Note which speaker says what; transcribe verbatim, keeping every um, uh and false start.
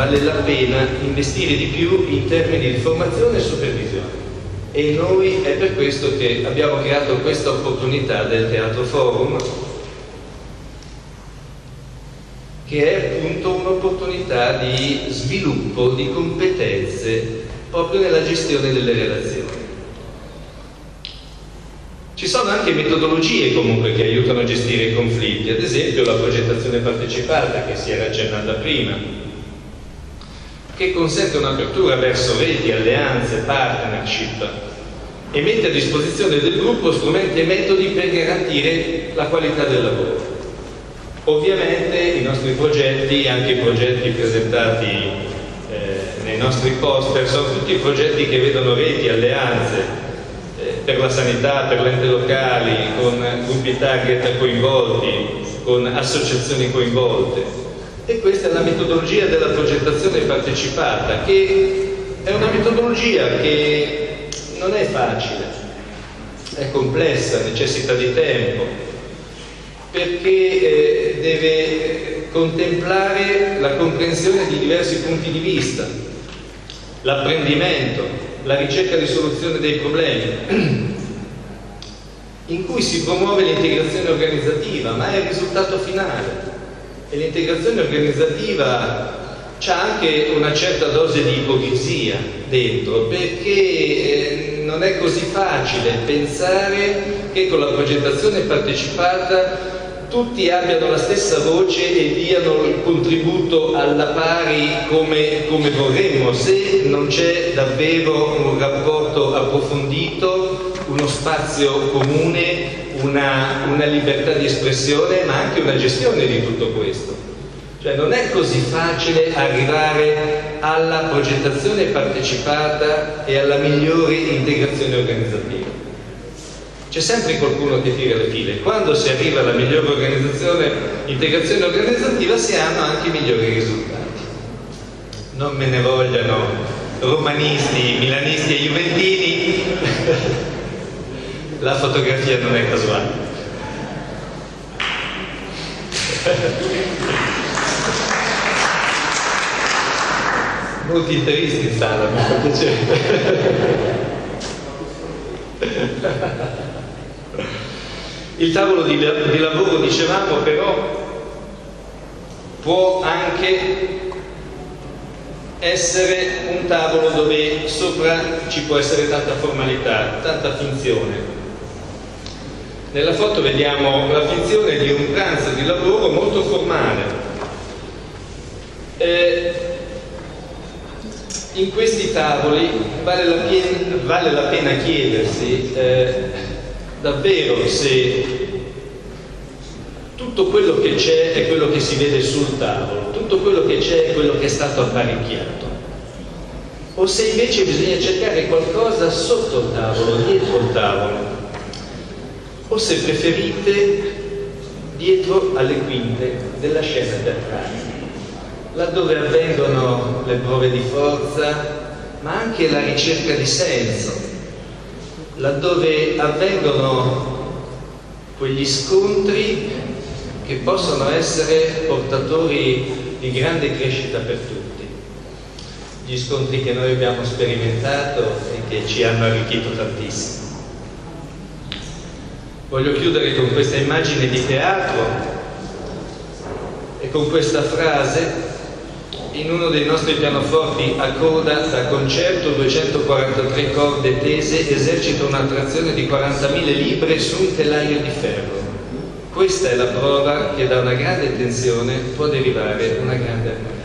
Speaker 1: vale la pena investire di più in termini di formazione e supervisione. E noi è per questo che abbiamo creato questa opportunità del Teatro Forum, che è appunto un'opportunità di sviluppo di competenze proprio nella gestione delle relazioni. Ci sono anche metodologie comunque che aiutano a gestire i conflitti, ad esempio la progettazione partecipata che si era accennata prima, che consente un'apertura verso reti, alleanze, partnership e mette a disposizione del gruppo strumenti e metodi per garantire la qualità del lavoro. Ovviamente i nostri progetti, anche i progetti presentati eh, nei nostri poster, sono tutti progetti che vedono reti, alleanze eh, per la sanità, per l'ente locali, con gruppi target coinvolti, con associazioni coinvolte. E questa è la metodologia della progettazione partecipata, che è una metodologia che non è facile, è complessa, necessita di tempo, perché eh, deve contemplare la comprensione di diversi punti di vista, l'apprendimento, la ricerca di soluzione dei problemi, in cui si promuove l'integrazione organizzativa, ma è il risultato finale. E l'integrazione organizzativa c'ha anche una certa dose di ipocrisia dentro, perché eh, non è così facile pensare che con la progettazione partecipata tutti abbiano la stessa voce e diano il contributo alla pari come, come vorremmo, se non c'è davvero un rapporto approfondito, uno spazio comune, una, una libertà di espressione, ma anche una gestione di tutto questo. Cioè non è così facile arrivare alla progettazione partecipata e alla migliore integrazione organizzativa. C'è sempre qualcuno che tira le file. Quando si arriva alla migliore organizzazione, integrazione organizzativa, si hanno anche migliori risultati. Non me ne vogliano romanisti, milanisti e juventini, la fotografia non è casuale. Molti interisti in sala, mi fa piacere. Il tavolo di, di lavoro, dicevamo, però può anche essere un tavolo dove sopra ci può essere tanta formalità, tanta finzione. Nella foto vediamo la finzione di un pranzo di lavoro molto formale. Eh, in questi tavoli vale la pena, vale la pena chiedersi eh, davvero se tutto quello che c'è è quello che si vede sul tavolo, tutto quello che c'è è quello che è stato apparecchiato, o se invece bisogna cercare qualcosa sotto il tavolo, dietro il tavolo, o se preferite dietro alle quinte della scena teatrale, laddove avvengono le prove di forza, ma anche la ricerca di senso, laddove avvengono quegli scontri che possono essere portatori di grande crescita per tutti, gli scontri che noi abbiamo sperimentato e che ci hanno arricchito tantissimo. Voglio chiudere con questa immagine di teatro e con questa frase. In uno dei nostri pianoforti a coda da concerto, duecentoquarantatré corde tese, esercita un'attrazione di quarantamila libbre su un telaio di ferro. Questa è la prova che da una grande tensione può derivare una grande armonia.